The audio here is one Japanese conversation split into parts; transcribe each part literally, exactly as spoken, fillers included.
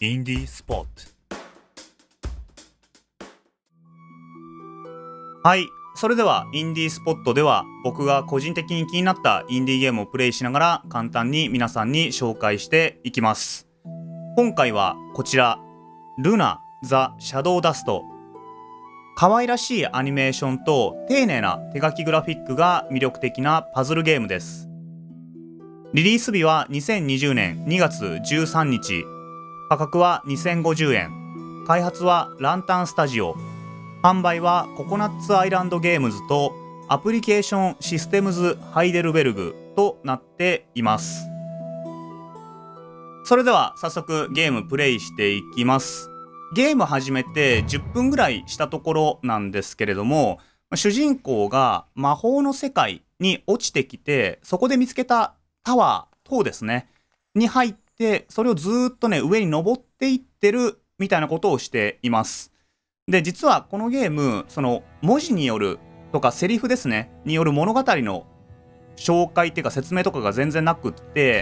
インディースポット。はい、それではインディースポットでは僕が個人的に気になったインディーゲームをプレイしながら簡単に皆さんに紹介していきます。今回はこちら、ルナ・ザ・シャドウダスト。可愛らしいアニメーションと丁寧な手書きグラフィックが魅力的なパズルゲームです。リリース日はにせんにじゅうねんにがつじゅうさんにち。価格はにせんごじゅうえん。開発はランタンスタジオ。販売はココナッツアイランドゲームズとアプリケーションシステムズハイデルベルグとなっています。それでは早速ゲームプレイしていきます。ゲーム始めてじゅっぷんぐらいしたところなんですけれども、主人公が魔法の世界に落ちてきて、そこで見つけたタワー、塔ですね、に入って、それをずーっとね、上に登っていってるみたいなことをしています。で、実はこのゲーム、その文字によるとかセリフですね、による物語の紹介っていうか説明とかが全然なくって、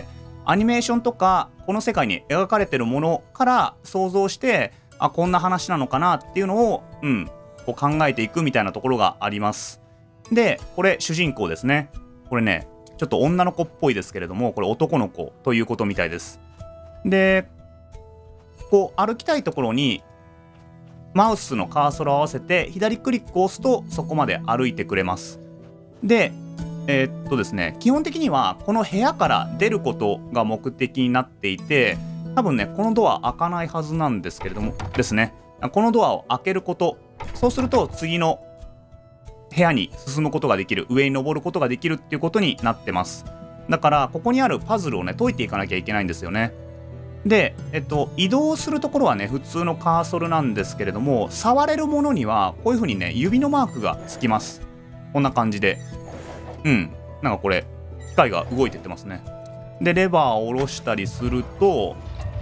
アニメーションとかこの世界に描かれてるものから想像して、あ、こんな話なのかなっていうのを、うん、こう考えていくみたいなところがあります。で、これ主人公ですね。これね、ちょっと女の子っぽいですけれども、これ男の子ということみたいです。で、こう歩きたいところにマウスのカーソルを合わせて左クリックを押すとそこまで歩いてくれます。で、えー、っとですね、基本的にはこの部屋から出ることが目的になっていて、多分ね、このドア開かないはずなんですけれどもですね、このドアを開けること、そうすると次の部屋に進むことができる、上に登ることができるっていうことになってます。だからここにあるパズルをね、解いていかなきゃいけないんですよね。で、えっと、移動するところはね、普通のカーソルなんですけれども、触れるものにはこういう風にね、指のマークがつきます。こんな感じで、うん、なんかこれ機械が動いてってますね。で、レバーを下ろしたりすると、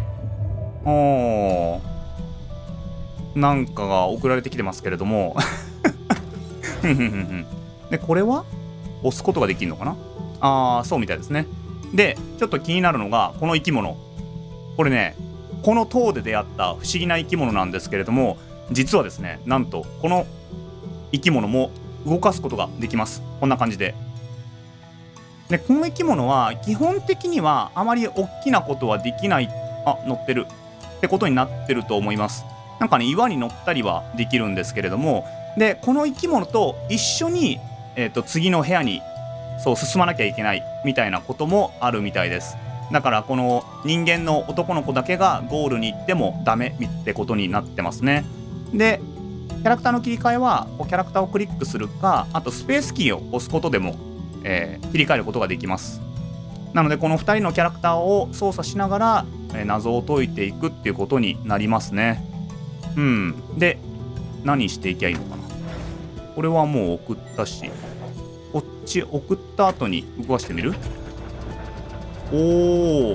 おー、なんかが送られてきてますけれどもで、これは押すことができるのかな。あー、そうみたいですね。で、ちょっと気になるのがこの生き物。これね、この塔で出会った不思議な生き物なんですけれども、実はですね、なんとこの生き物も動かすことができます。こんな感じで。で、この生き物は基本的にはあまり大きなことはできない、あ、乗ってるってことになってると思います。なんかね、岩に乗ったりはできるんですけれども、で、この生き物と一緒に、えーと、次の部屋にそう進まなきゃいけないみたいなこともあるみたいです。だからこの人間の男の子だけがゴールに行ってもダメってことになってますね。で、キャラクターの切り替えはこうキャラクターをクリックするか、あとスペースキーを押すことでも、えー、切り替えることができます。なのでこのふたりのキャラクターを操作しながら、えー、謎を解いていくっていうことになりますね。うん。で、何していきゃいいのかな。これはもう送ったし、こっち送った後に動かしてみる。おー。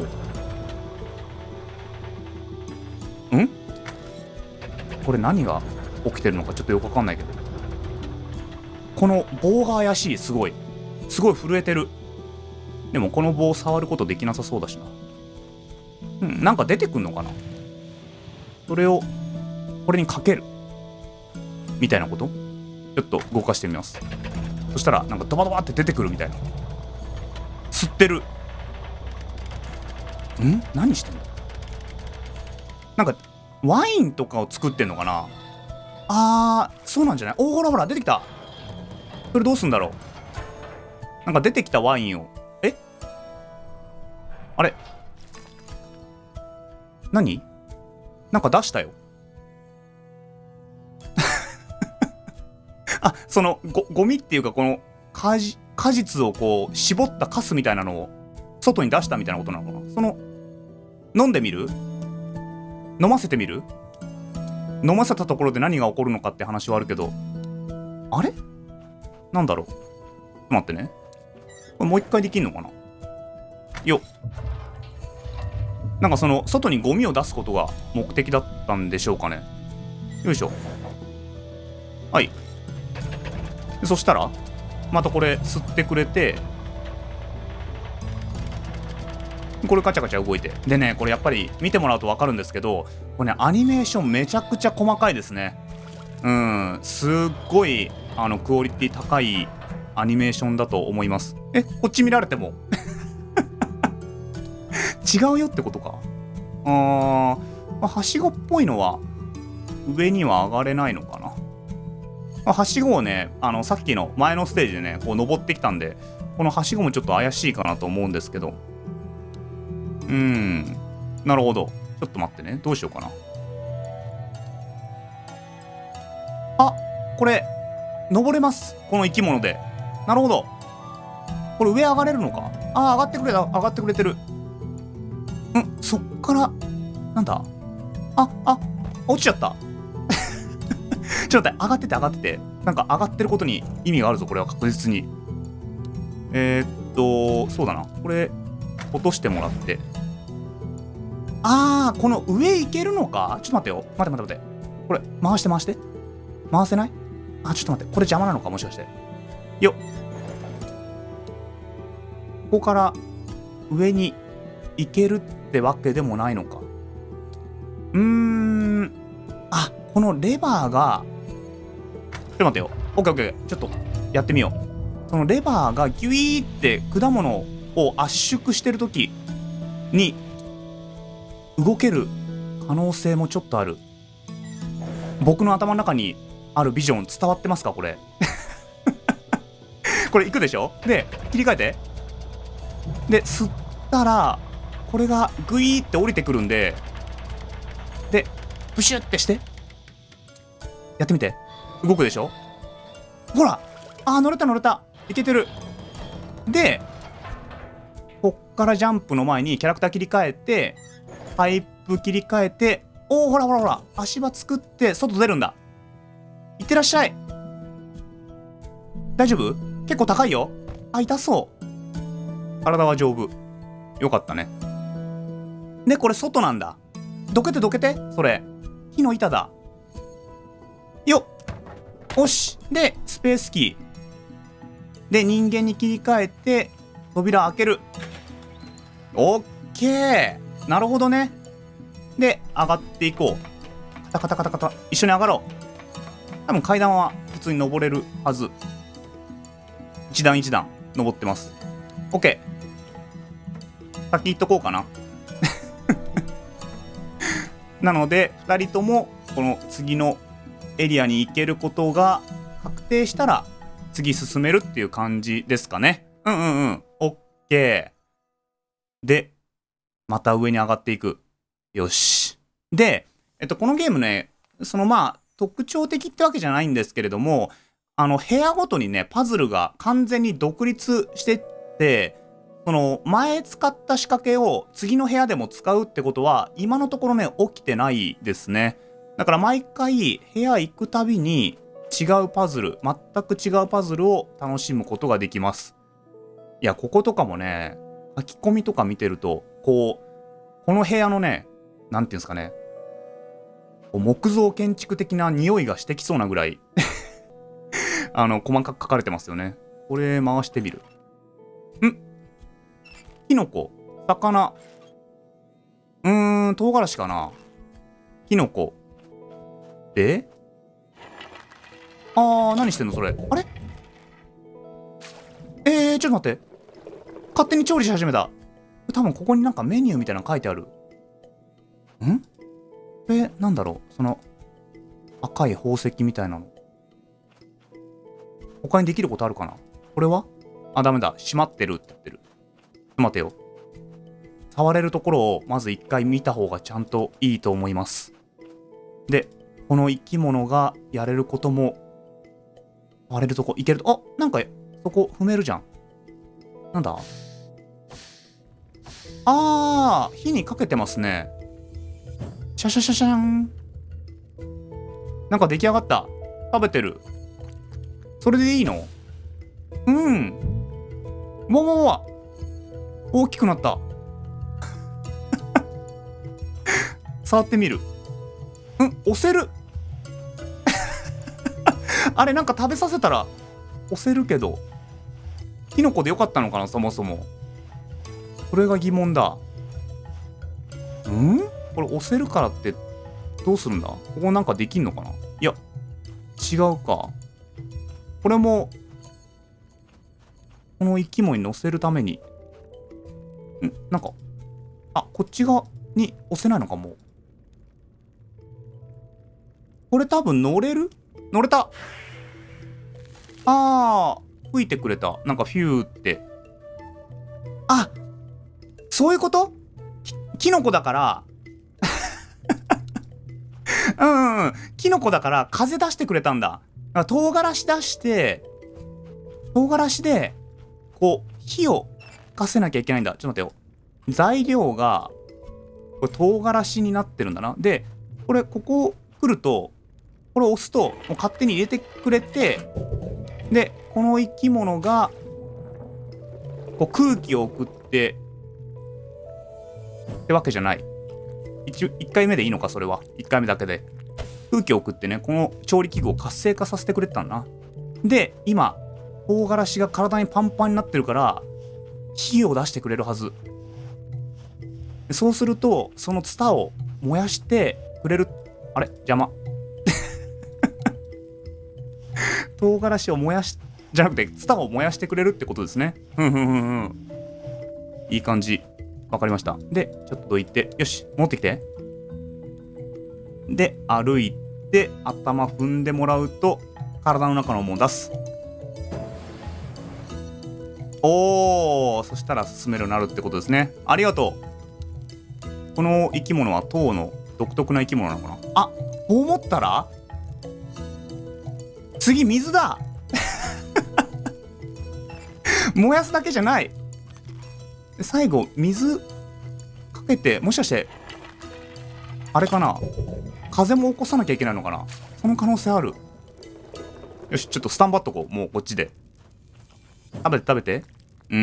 ん？これ何が起きてるのかちょっとよくわかんないけど。この棒が怪しい、すごい。すごい震えてる。でもこの棒触ることできなさそうだしな。うん、なんか出てくんのかな。それを、これにかける。みたいなこと？ちょっと動かしてみます。そしたら、なんかドバドバって出てくるみたいな。吸ってる。ん？何してんの？なんかワインとかを作ってんのかな。あー、そうなんじゃない？おー、ほらほら出てきた。それどうすんだろう。なんか出てきたワインを、え？あれ？何？なんか出したよ。あ、そのごゴミっていうか、この果実、果実をこう絞ったカスみたいなのを外に出したみたいなことなのかな。その飲んでみる？飲ませてみる？飲ませたところで何が起こるのかって話はあるけど、あれ？なんだろう。ちょっと待ってね。これもう一回できんのかな。よっ。なんかその外にゴミを出すことが目的だったんでしょうかね。よいしょ。はい。そしたらまたこれ吸ってくれて、 これカチャカチャ動いて。でね、これやっぱり見てもらうと分かるんですけど、これね、アニメーションめちゃくちゃ細かいですね。うん、すっごい、あの、クオリティ高いアニメーションだと思います。え、こっち見られても違うよってことか。あー、まあ、はしごっぽいのは上には上がれないのかな。まあ、はしごをね、あの、さっきの前のステージでね、こう登ってきたんで、このはしごもちょっと怪しいかなと思うんですけど。うーん、なるほど。ちょっと待ってね。どうしようかな。あ、これ、登れます。この生き物で。なるほど。これ上上がれるのか。ああ、上がってくれた。上がってくれてる。うん、そっから、なんだあ、あ、落ちちゃった。ちょっと待って、上がってて上がってて。なんか上がってることに意味があるぞ、これは確実に。えー、っと、そうだな。これ、落としてもらって。あー、この上行けるのか。ちょっと待ってよ。待って待って待って。これ、回して回して。回せない？あ、ちょっと待って。これ邪魔なのかもしかして。よっ。ここから上に行けるってわけでもないのか。うーん。あ、このレバーが、ちょっと待ってよ。オッケーオッケー。ちょっとやってみよう。そのレバーがギュイーって果物を圧縮してるときに動ける可能性もちょっとある。僕の頭の中にあるビジョン伝わってますかこれ。これいくでしょ。で、切り替えて。で、吸ったら、これがグイーって降りてくるんで、で、ブシュってして。やってみて。動くでしょ。ほら、あー、乗れた乗れた。いけてる。で、こっからジャンプの前にキャラクター切り替えて、パイプ切り替えて、おー、ほらほらほら、足場作って外出るんだ。いってらっしゃい。大丈夫？結構高いよ。あ、痛そう。体は丈夫。よかったね。で、これ外なんだ。どけてどけて。それ。木の板だ。よっ。よし。で、スペースキー。で、人間に切り替えて、扉開ける。オッケー。なるほどね。で、上がっていこう。カタカタカタカタ。一緒に上がろう。多分階段は普通に登れるはず。一段一段登ってます。オッケー。先行っとこうかな。なので、ふたりともこの次のエリアに行けることが確定したら、次進めるっていう感じですかね。うんうんうん。オッケー。で、また上に上がっていく。よし。で、えっと、このゲームね、そのまあ、特徴的ってわけじゃないんですけれども、あの、部屋ごとにね、パズルが完全に独立してって、その、前使った仕掛けを次の部屋でも使うってことは、今のところね、起きてないですね。だから毎回、部屋行くたびに違うパズル、全く違うパズルを楽しむことができます。いや、こことかもね、書き込みとか見てると、こう、この部屋のね、なんていうんですかね、木造建築的な匂いがしてきそうなぐらいあの細かく書かれてますよね。これ回してみる。ん？キノコ、魚、うーん、唐辛子かな。キノコで、あー、何してんのそれ。あれ、えー、ちょっと待って。勝手に調理し始めた。多分ここになんかメニューみたいなの書いてある。ん？え、なんだろう、その赤い宝石みたいなの。他にできることあるかな。これは、あ、ダメだ。閉まってるって言ってる。ちょっと待てよ。触れるところをまず一回見た方がちゃんといいと思います。で、この生き物がやれることも、触れるとこ、いけると、あ、なんかそこ踏めるじゃん。なんだ、あー、火にかけてますね。シャシャシャシャン。なんか出来上がった。食べてる。それでいいの？うん。わわわわ。大きくなった。触ってみる。うん、押せる。あれ、なんか食べさせたら押せるけど、キノコでよかったのかな、そもそも。これが疑問だ。 これ押せるからってどうするんだ？ここなんかできんのかな？いや、違うか。これも、この生き物に乗せるために、んなんか、あ、こっち側に押せないのかもう。これ多分乗れる？乗れた。あー、吹いてくれた。なんかフューって。あ、そういうこと？きキノコだから、うんうんうん。キノコだから風出してくれたんだ。だから唐辛子出して、唐辛子で、こう、火を吹かせなきゃいけないんだ。ちょっと待ってよ。材料が、これ唐辛子になってるんだな。で、これ、ここ来ると、これを押すと、もう勝手に入れてくれて、で、この生き物が、こう空気を送って、ってわけじゃない。一回目でいいのか、それは。一回目だけで。空気を送ってね、この調理器具を活性化させてくれてたんだな。で、今、唐辛子が体にパンパンになってるから、火を出してくれるはず。そうすると、そのツタを燃やしてくれる。あれ邪魔。唐辛子を燃やし、じゃなくて、ツタを燃やしてくれるってことですね。ふんふんふんふん。いい感じ。わかりました。で、ちょっとどいて。よし、持ってきて。で、歩いて、頭踏んでもらうと、体の中のものを出す。おー、そしたら進めるようになるってことですね。ありがとう。この生き物は塔の独特な生き物なのかな。あ、と思ったら次、水だ。燃やすだけじゃない。最後、水かけて、もしかして、あれかな、風も起こさなきゃいけないのかな。その可能性ある。よし、ちょっとスタンバっとこう。もうこっちで。食べて食べて。うん。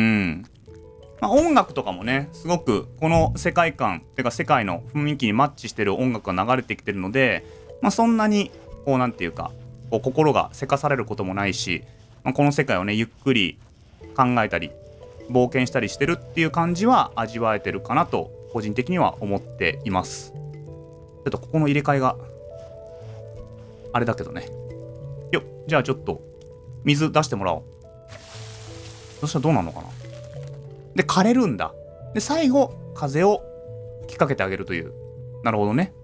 まあ、音楽とかもね、すごくこの世界観、てか世界の雰囲気にマッチしてる音楽が流れてきてるので、まあ、そんなに、こうなんていうか、こう心がせかされることもないし、まあ、この世界をね、ゆっくり考えたり、冒険したりしてるっていう感じは味わえてるかなと、個人的には思っています。ちょっとここの入れ替えが、あれだけどね。よっ、じゃあちょっと、水出してもらおう。そしたらどうなるのかな。で、枯れるんだ。で、最後、風を吹きかけてあげるという。なるほどね。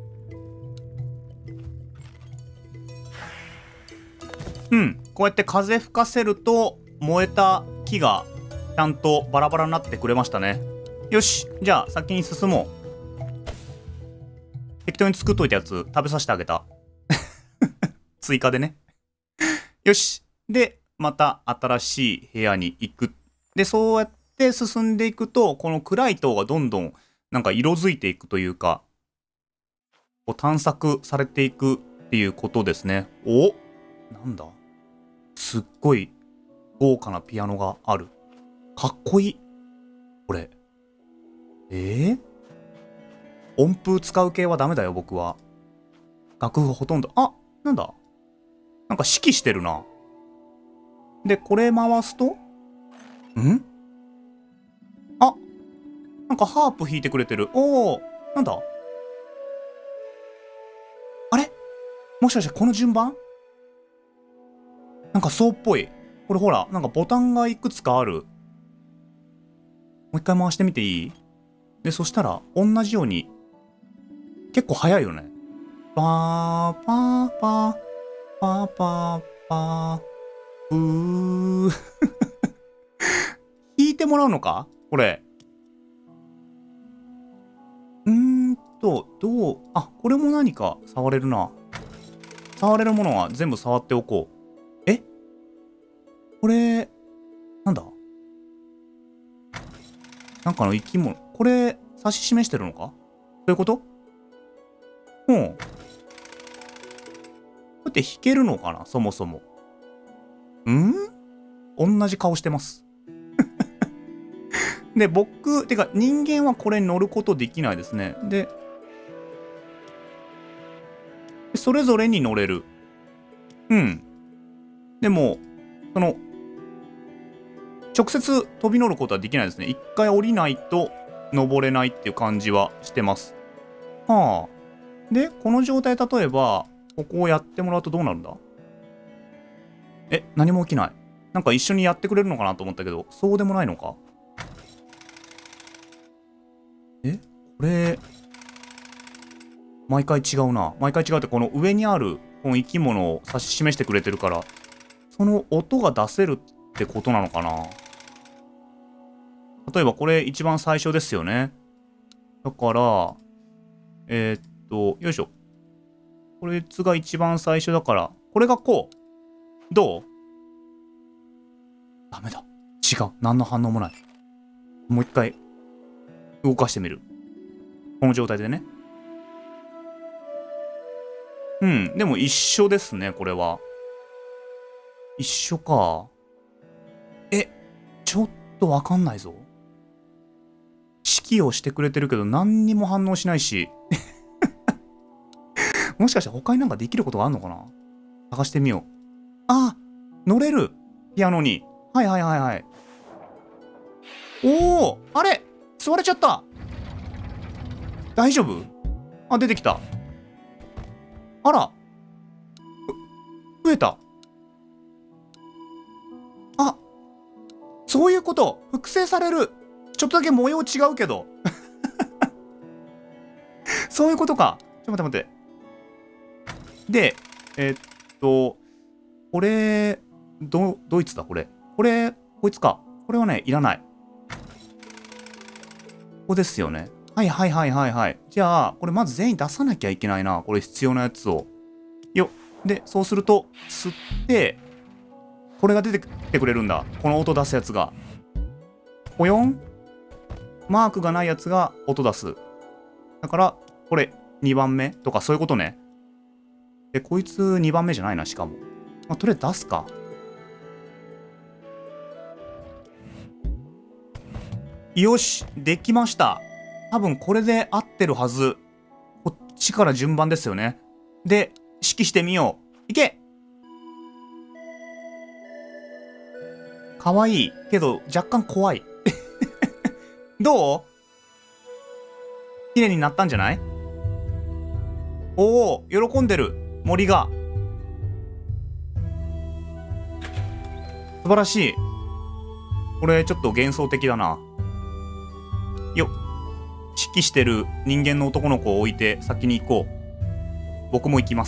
うん。こうやって風吹かせると、燃えた木が、ちゃんとバラバラになってくれましたね。よし。じゃあ、先に進もう。適当に作っといたやつ、食べさせてあげた。追加でね。よし。で、また新しい部屋に行く。で、そうやって進んでいくと、この暗い塔がどんどんなんか色づいていくというか、こう探索されていくっていうことですね。お、なんだ、すっごい豪華なピアノがある。かっこいい。これ。えー、音符使う系はダメだよ、僕は。楽譜ほとんど。あ、なんだ、なんか指揮してるな。で、これ回すと、ん？あ、なんかハープ弾いてくれてる。おー、なんだ？あれ？もしかしてこの順番？なんかそうっぽい。これほら、なんかボタンがいくつかある。もう一回回してみていい？で、そしたら、同じように、結構早いよね。パーパーパー、パーパーパー、うー。弾いてもらうのかこれ。うーんと、どう、あ、これも何か触れるな。触れるものは全部触っておこう。え？これ、なんだ？なんかの生き物。これ、指し示してるのか？そういうこと？うん。こうやって弾けるのかなそもそも。ん？同じ顔してます。で、僕、てか人間はこれに乗ることできないですね。で、それぞれに乗れる。うん。でも、その、直接飛び乗ることはできないですね。一回降りないと登れないっていう感じはしてます。 はあ。で、この状態、例えば、ここをやってもらうとどうなるんだ？え、何も起きない。なんか一緒にやってくれるのかなと思ったけど、そうでもないのか？え、これ、毎回違うな。毎回違うって、この上にある、この生き物を指し示してくれてるから、その音が出せるってことなのかな？例えばこれ一番最初ですよね。だから、えー、っと、よいしょ。こいつが一番最初だから、これがこう。どう？ダメだ。違う。何の反応もない。もう一回、動かしてみる。この状態でね。うん。でも一緒ですね、これは。一緒か。え、ちょっとわかんないぞ。指揮をしてくれてるけど何にも反応しないし。もしかして他になんかできることがあるのかな？探してみよう。あ、乗れる。ピアノに。はいはいはいはい。おお、あれ座れちゃった。大丈夫？あ、出てきた。あら。増えた。あ、そういうこと。複製される。ちょっとだけ模様違うけど。そういうことか。ちょっと待って待って。で、えーっと、これ、ど、ドイツだ、これ。これ、こいつか。これはね、いらない。ここですよね。はいはいはいはいはい。じゃあ、これまず全員出さなきゃいけないな。これ必要なやつを。よっ。で、そうすると、吸って、これが出てきてくれるんだ。この音出すやつが。ぽよん。マークがないやつが音出す。だから、これにばんめとかそういうことね。で、こいつにばんめじゃないな、しかも。まあ、とりあえず出すか。よし、できました。多分これで合ってるはず。こっちから順番ですよね。で、指揮してみよう。いけ！かわいい。けど、若干怖い。どう？綺麗になったんじゃない？おお、喜んでる。森が。素晴らしい。これ、ちょっと幻想的だな。よっ。指揮してる人間の男の子を置いて先に行こう。僕も行きます。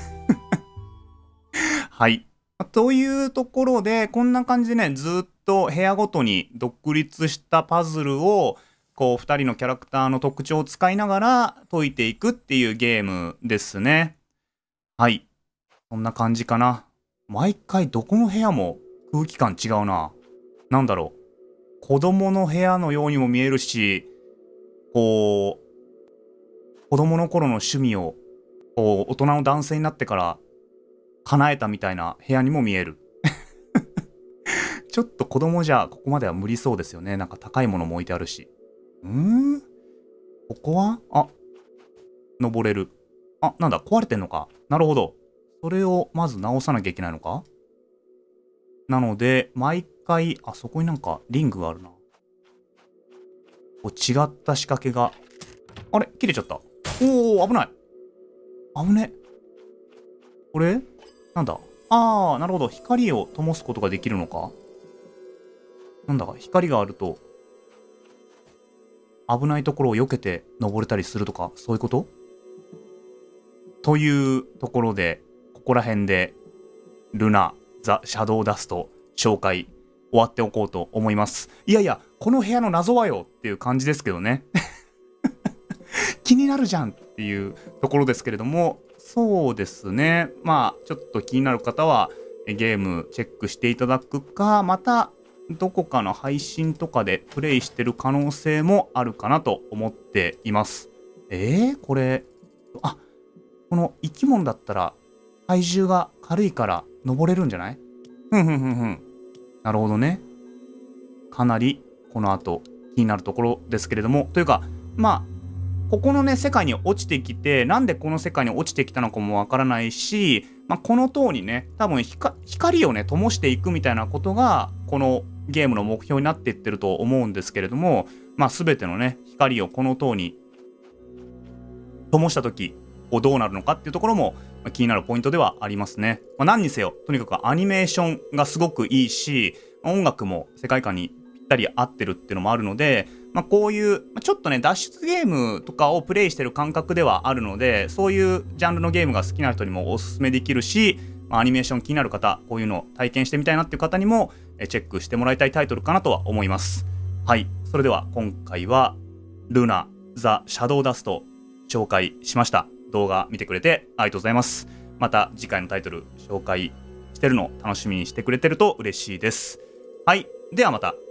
はい。というところで、こんな感じでね、ずっと部屋ごとに独立したパズルを、こう、ふたりのキャラクターの特徴を使いながら解いていくっていうゲームですね。はい。こんな感じかな。毎回どこの部屋も空気感違うな。なんだろう。子供の部屋のようにも見えるし、こう、子供の頃の趣味を、こう、大人の男性になってから叶えたみたいな部屋にも見える。ちょっと子供じゃここまでは無理そうですよね。なんか高いものも置いてあるし。うーん？ここは？あ、登れる。あ、なんだ、壊れてんのか。なるほど。それをまず直さなきゃいけないのか？なので、毎回、あそこになんかリングがあるな。こう違った仕掛けが。あれ？切れちゃった。おお、危ない。危ね。これなんだ？ああ、なるほど。光を灯すことができるのか？なんだか、光があると、危ないところを避けて登れたりするとか、そういうこと？というところで、ここら辺で、ルナ・ザ・シャドウダスト紹介終わっておこうと思います。いやいや、この部屋の謎はよっていう感じですけどね。気になるじゃんっていうところですけれども、そうですね。まあ、ちょっと気になる方は、ゲームチェックしていただくか、また、どこかの配信とかでプレイしてる可能性もあるかなと思っています。えー、これ、あ、この生き物だったら体重が軽いから登れるんじゃない？ふんふんふんふん。なるほどね。かなりこの後気になるところですけれども、というか、まあ、ここのね、世界に落ちてきて、なんでこの世界に落ちてきたのかもわからないし、まあ、この塔にね、多分光をね、灯していくみたいなことが、このゲームの目標になっていってると思うんですけれども、まあ、全てのね、光をこの塔に灯した時こうどうなるのかっていうところも気になるポイントではありますね。まあ、何にせよとにかくアニメーションがすごくいいし、音楽も世界観にぴったり合ってるっていうのもあるので、まあ、こういうちょっとね脱出ゲームとかをプレイしてる感覚ではあるので、そういうジャンルのゲームが好きな人にもおすすめできるし、まあ、アニメーション気になる方、こういうのを体験してみたいなっていう方にもチェックしてもらいたいタイトルかなとは思います。はい、それでは今回はルナ・ザ・シャドウダスト紹介しました。動画見てくれてありがとうございます。また次回のタイトル紹介してるのを楽しみにしてくれてると嬉しいです。はい、ではまた。